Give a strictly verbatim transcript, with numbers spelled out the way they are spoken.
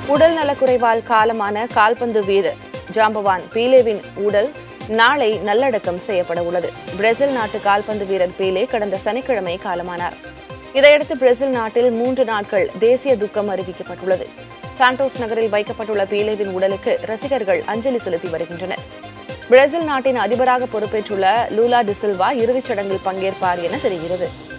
உடல் நலக்குறைவால் காலமான கால்பந்து வீரர் ஜாம்பவான் பீலேவின் உடல் நாளை நல்லடக்கம் செய்யப்பட உள்ளது. பிரேசில் நாட்டு கால்பந்து வீரர் பீலே கடந்த சனிக்கிழமை காலமானார். இதையடுத்து பிரேசில் நாட்டில் மூன்று நாட்கள் தேசிய துக்கம் அறிவிக்கப்பட்டுள்ளது. சாண்டோஸ் நகரில் வைக்கப்பட்டுள்ள பீலேவின் உடலுக்கு ரசிகர்கள் அஞ்சலி செலுத்தி வருகின்றனர். பிரேசில் நாட்டின் அதிபராக பொறுப்பேற்றுள்ள லூலா டி சில்வா இறுதிச் சடங்கில் பங்கேற்பார் என தெரிகிறது.